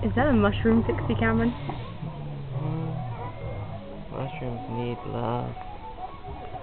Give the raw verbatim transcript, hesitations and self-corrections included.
Is that a mushroom, Pixie Cameron? Mm. Mushrooms need love.